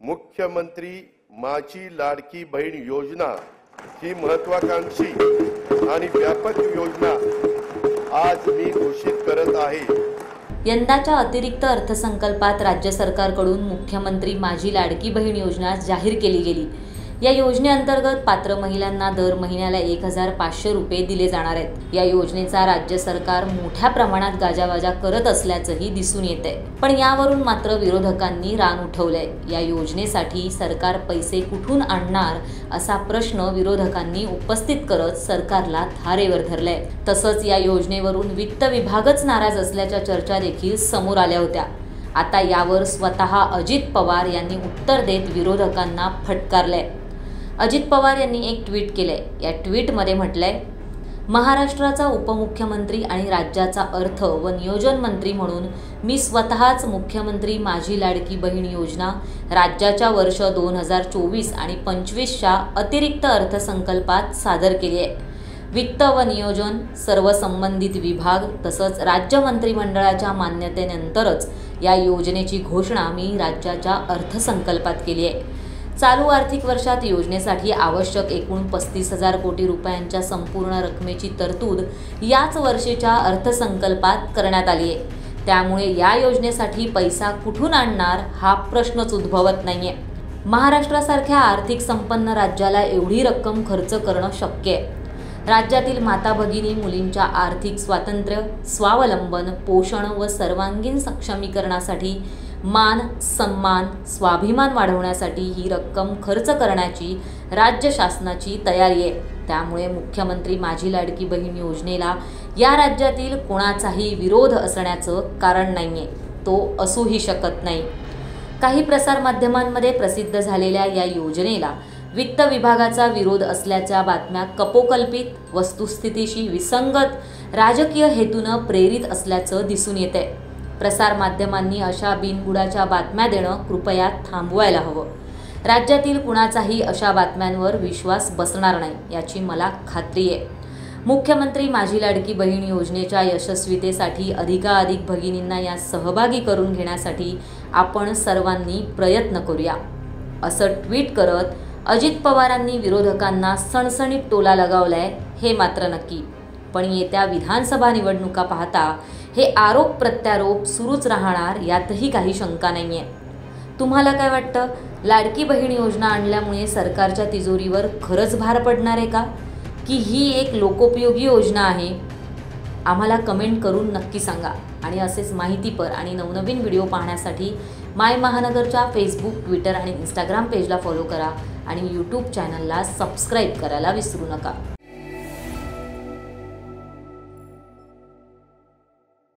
मुख्यमंत्री माझी लाडकी बहीण योजना ही महत्वाकांक्षी आणि व्यापक योजना आज मी घोषित करत आहे। यंदाच्या अतिरिक्त अर्थसंकल्पात राज्य सरकारकडून मुख्यमंत्री माझी लाडकी बहीण योजना जाहीर केली गेली। या योजनेअंतर्गत पात्र महिलांना दर महिन्याला 1500 रुपये दिले जाणार आहेत। या योजनेचा राज्य सरकार मोठ्या प्रमाणात गाजावाजा करत असल्याचंही दिसून येतंय, पण यावरून मात्र विरोधकांनी रान उठवलंय। या योजनेसाठी सरकार पैसे कुठून आणणार असा प्रश्न विरोधकांनी उपस्थित करत सरकारला धारेवर धरलाय। तसंच या योजनेवरून वित्त विभागच नाराज असल्याच्या चर्चा देखील समोर आल्या होत्या। आता यावर स्वतः अजित पवार यांनी उत्तर देत विरोधकांना फटकारलंय। अजित पवार यांनी एक ट्विट केले। या ट्विटमध्ये म्हटलंय, महाराष्ट्राचा उपमुख्यमंत्री आणि राज्याचा अर्थ व नियोजन मंत्री म्हणून मी स्वतःच मुख्यमंत्री माझी लाडकी बहीण योजना राज्याच्या वर्ष 2024 आणि 25च्या अतिरिक्त अर्थसंकल्पात सादर केली आहे। वित्त व नियोजन, सर्व संबंधित विभाग तसंच राज्य मंत्रिमंडळाच्या मान्यतेनंतरच या योजनेची घोषणा मी राज्याच्या अर्थसंकल्पात केली आहे। चालू आर्थिक वर्षात योजनेसाठी आवश्यक एकूण 35,000 कोटी रुपयांच्या संपूर्ण रकमेची तरतूद याच वर्षीच्या अर्थसंकल्पात करण्यात आली आहे। त्यामुळे या योजनेसाठी पैसा कुठून आणणार हा प्रश्नच उद्भवत नाहीये। महाराष्ट्रासारख्या आर्थिक संपन्न राज्याला एवढी रक्कम खर्च करणं शक्य आहे। राज्यातील माता भगिनी मुलींच्या आर्थिक स्वातंत्र्य, स्वावलंबन, पोषण व सर्वांगीण सक्षमीकरणासाठी मान, सन्मान, स्वाभिमान वाढवण्यासाठी ही रक्कम खर्च करण्याची राज्य शासनाची तयारी आहे। त्यामुळे मुख्यमंत्री माझी लाडकी बहीण योजनेला या राज्यातील कोणाचाही विरोध असण्याचं कारण नाहीये, तो असूही शकत नाही। काही प्रसार माध्यमांमध्ये प्रसिद्ध झालेल्या या योजनेला वित्त विभागाचा विरोध असल्याच्या बातम्या कपोकल्पित, वस्तुस्थितीशी विसंगत, राजकीय हेतूनं प्रेरित असल्याचं दिसून येतंय। प्रसार माध्यमांनी अशा बिनबुडाच्या बातम्या देणं कृपया थांबवायला हवं। राज्यातील कुणाचाही अशा बातम्यांवर विश्वास बसणार नाही याची मला खात्री आहे। मुख्यमंत्री माझी लाडकी बहीण योजनेच्या यशस्वीतेसाठी अधिकाधिक भगिनींना या सहभागी करून घेण्यासाठी आपण सर्वांनी प्रयत्न करूया, असं ट्विट करत अजित पवारांनी विरोधकांना सणसणीत टोला लगावलाय हे मात्र नक्की। पण येत्या विधानसभा निवडणुका पाहता हे आरोप प्रत्यारोप सुरूच राहणार यातही काही शंका नाहीये। तुम्हाला काय वाटतं? लाडकी बहीण योजना आणल्यामुळे सरकारच्या तिजोरीवर खरंच भार पडणार आहे का, की ही एक लोकोपयोगी योजना आहे? आम्हाला कमेंट करून नक्की सांगा। आणि असेच माहितीपर आणि नवनवीन व्हिडिओ पाहण्यासाठी माय महानगरच्या फेसबुक, ट्विटर आणि इंस्टाग्राम पेजला फॉलो करा आणि यूट्यूब चॅनलला सबस्क्राईब करायला विसरू नका।